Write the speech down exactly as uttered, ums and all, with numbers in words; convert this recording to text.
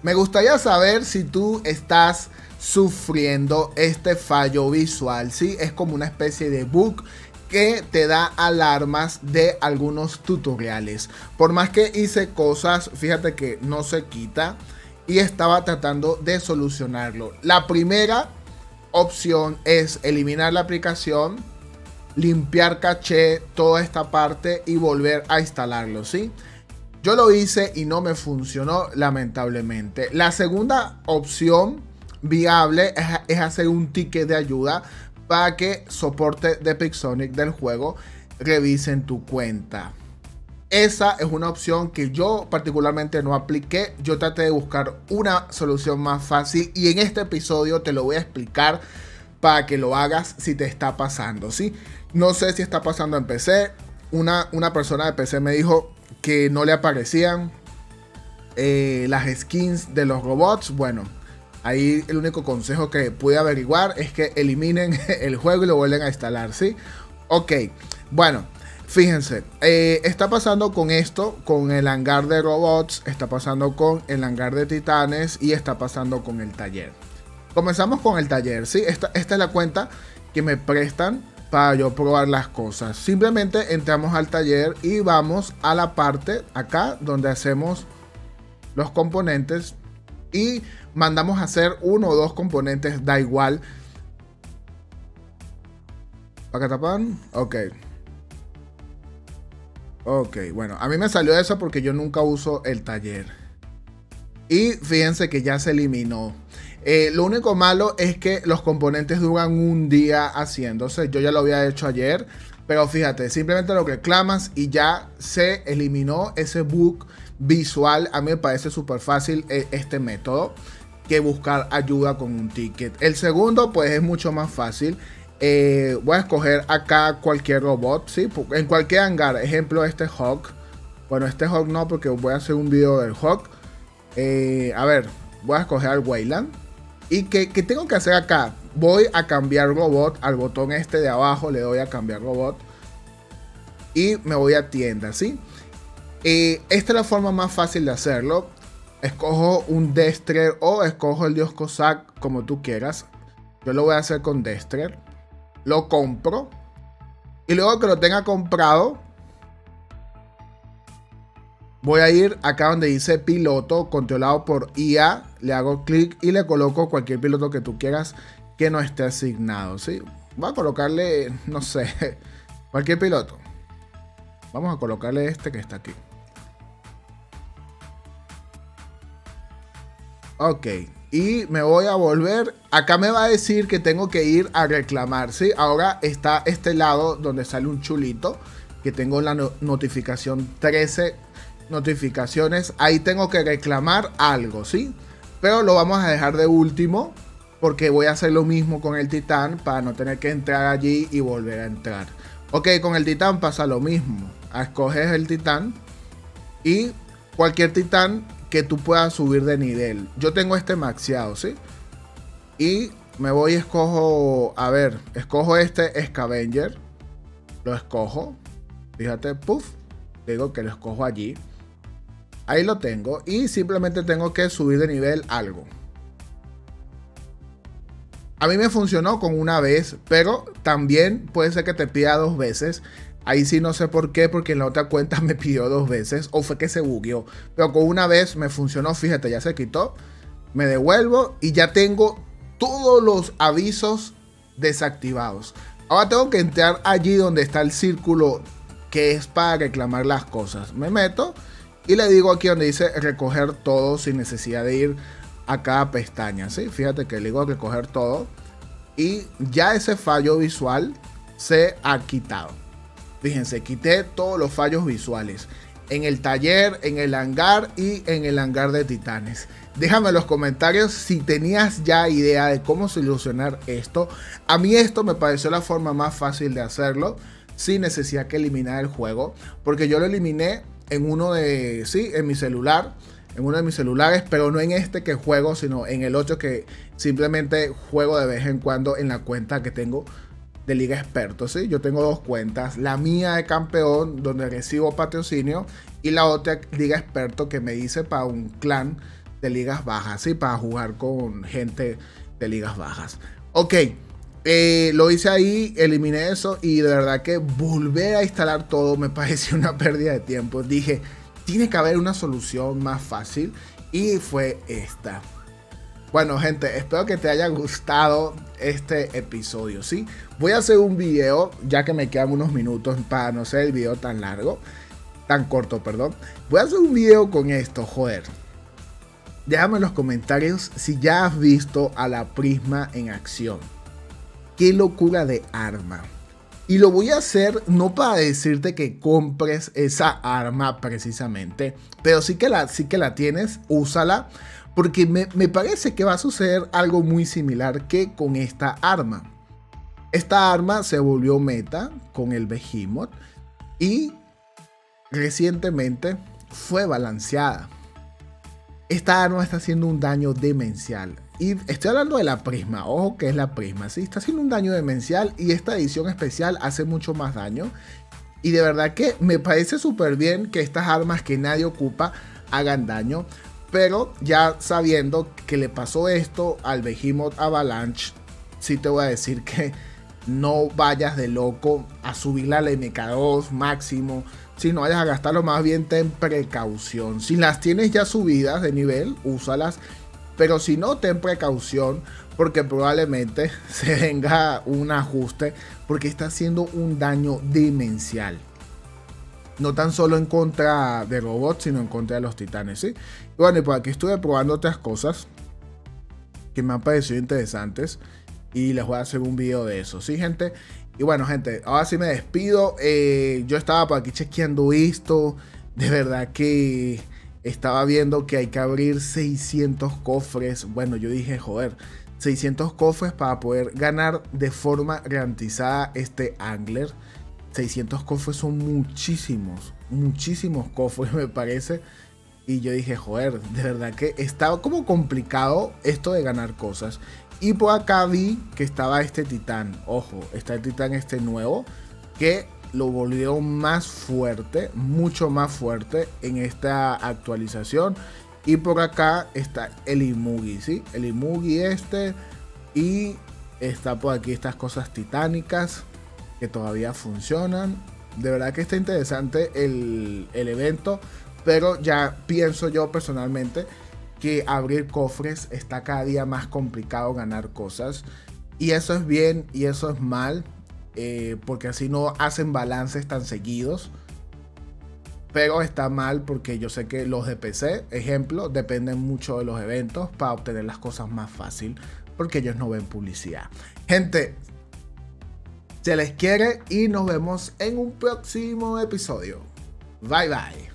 Me gustaría saber si tú estás sufriendo este fallo visual, ¿sí? Es como una especie de bug que te da alarmas de algunos tutoriales. Por más que hice cosas, fíjate que no se quita y estaba tratando de solucionarlo. La primera opción es eliminar la aplicación, limpiar caché, toda esta parte y volver a instalarlo, ¿sí? Yo lo hice y no me funcionó, lamentablemente. La segunda opción viable es, es hacer un ticket de ayuda para que soporte de Pixonic del juego revisen tu cuenta. Esa es una opción que yo particularmente no apliqué. Yo traté de buscar una solución más fácil y en este episodio te lo voy a explicar para que lo hagas si te está pasando, ¿sí? No sé si está pasando en P C. Una, una persona de P C me dijo que no le aparecían eh, las skins de los robots. Bueno, ahí el único consejo que pude averiguar es que eliminen el juego y lo vuelven a instalar, ¿sí? Ok, bueno, fíjense, eh, está pasando con esto, con el hangar de robots, está pasando con el hangar de titanes y está pasando con el taller. Comenzamos con el taller, ¿sí? Esta, esta es la cuenta que me prestan para yo probar las cosas. Simplemente entramos al taller y vamos a la parte acá donde hacemos los componentes y mandamos a hacer uno o dos componentes, da igual. ¿Para que tapan? Ok. Ok, bueno, a mí me salió eso porque yo nunca uso el taller. Y fíjense que ya se eliminó. Eh, lo único malo es que los componentes duran un día haciéndose. Yo ya lo había hecho ayer. Pero fíjate, simplemente lo reclamas y ya se eliminó ese bug visual. A mí me parece súper fácil eh, este método que buscar ayuda con un ticket. El segundo pues es mucho más fácil. Eh, voy a escoger acá cualquier robot, ¿sí? En cualquier hangar. Ejemplo, este Hawk. Bueno, este Hawk no, porque voy a hacer un video del Hawk. Eh, a ver, voy a escoger al Weyland. ¿Y qué, qué tengo que hacer acá? Voy a cambiar robot al botón este de abajo. Le doy a cambiar robot. Y me voy a tienda, ¿sí? Eh, esta es la forma más fácil de hacerlo. Escojo un Destrer o escojo el Dios Cossack, como tú quieras. Yo lo voy a hacer con Destrer. Lo compro. Y luego que lo tenga comprado, voy a ir acá donde dice piloto, controlado por I A. Le hago clic y le coloco cualquier piloto que tú quieras que no esté asignado, ¿sí? Voy a colocarle, no sé, cualquier piloto. Vamos a colocarle este que está aquí. Ok. Y me voy a volver. Acá me va a decir que tengo que ir a reclamar, ¿sí? Ahora está este lado donde sale un chulito. Que tengo la no notificación trece notificaciones. Ahí tengo que reclamar algo, ¿sí? Pero lo vamos a dejar de último. Porque voy a hacer lo mismo con el titán. Para no tener que entrar allí y volver a entrar. Ok, con el titán pasa lo mismo. Escoges el titán. Y cualquier titán que tú puedas subir de nivel. Yo tengo este maxeado, ¿sí? Y me voy y escojo, a ver, escojo este Scavenger. Lo escojo. Fíjate, puff. Digo que lo escojo allí. Ahí lo tengo. Y simplemente tengo que subir de nivel algo. A mí me funcionó con una vez, pero también puede ser que te pida dos veces. Ahí sí no sé por qué, porque en la otra cuenta me pidió dos veces. O fue que se bugueó. Pero con una vez me funcionó, fíjate, ya se quitó. Me devuelvo y ya tengo todos los avisos desactivados. Ahora tengo que entrar allí donde está el círculo que es para reclamar las cosas. Me meto y le digo aquí donde dice recoger todo sin necesidad de ir a cada pestaña, ¿sí? Fíjate que le digo recoger todo. Y ya ese fallo visual se ha quitado. Fíjense, quité todos los fallos visuales en el taller, en el hangar y en el hangar de titanes. Déjame en los comentarios si tenías ya idea de cómo solucionar esto. A mí esto me pareció la forma más fácil de hacerlo sin necesidad que eliminar el juego, porque yo lo eliminé en uno de, sí, en mi celular, en uno de mis celulares, pero no en este que juego, sino en el otro que simplemente juego de vez en cuando en la cuenta que tengo de Liga Experto, ¿sí? Yo tengo dos cuentas, la mía de campeón donde recibo patrocinio y la otra Liga Experto que me dice para un clan de ligas bajas, ¿sí? Para jugar con gente de ligas bajas. Ok, eh, lo hice ahí, eliminé eso y de verdad que volver a instalar todo me pareció una pérdida de tiempo. Dije, tiene que haber una solución más fácil y fue esta. Bueno, gente, espero que te haya gustado este episodio, ¿sí? Voy a hacer un video, ya que me quedan unos minutos para no ser el video tan largo, tan corto, perdón. Voy a hacer un video con esto, joder. Déjame en los comentarios si ya has visto a la Prisma en acción. Qué locura de arma. Y lo voy a hacer no para decirte que compres esa arma precisamente, pero sí que la, sí que la tienes, úsala. Porque me, me parece que va a suceder algo muy similar que con esta arma. Esta arma se volvió meta con el Behemoth y recientemente fue balanceada. Esta arma está haciendo un daño demencial. Y estoy hablando de la Prisma, ojo que es la Prisma, ¿sí? Está haciendo un daño demencial y esta edición especial hace mucho más daño. Y de verdad que me parece súper bien que estas armas que nadie ocupa hagan daño. Pero ya sabiendo que le pasó esto al Behemoth Avalanche, sí te voy a decir que no vayas de loco a subir la M K dos máximo. Si no vayas a gastarlo, más bien ten precaución. Si las tienes ya subidas de nivel, úsalas. Pero si no, ten precaución porque probablemente se venga un ajuste porque está haciendo un daño demencial. No tan solo en contra de robots, sino en contra de los titanes, ¿sí? Y bueno, y por aquí estuve probando otras cosas que me han parecido interesantes y les voy a hacer un video de eso, ¿sí, gente? Y bueno, gente, ahora sí me despido. Eh, yo estaba por aquí chequeando esto. De verdad que estaba viendo que hay que abrir seiscientos cofres. Bueno, yo dije, joder, seiscientos cofres para poder ganar de forma garantizada este Angler. seiscientos cofres son muchísimos, muchísimos cofres me parece. Y yo dije, joder, de verdad que estaba como complicado esto de ganar cosas. Y por acá vi que estaba este titán, ojo, está el titán este nuevo, que lo volvió más fuerte, mucho más fuerte en esta actualización. Y por acá está el Imugi, ¿sí? El Imugi este, y está por aquí estas cosas titánicas que todavía funcionan. De verdad que está interesante el, el evento, pero ya pienso yo personalmente que abrir cofres está cada día más complicado ganar cosas, y eso es bien y eso es mal, eh, porque así no hacen balances tan seguidos. Pero está mal porque yo sé que los de P C, ejemplo, dependen mucho de los eventos para obtener las cosas más fácil, porque ellos no ven publicidad. Gente, se les quiere y nos vemos en un próximo episodio. Bye bye.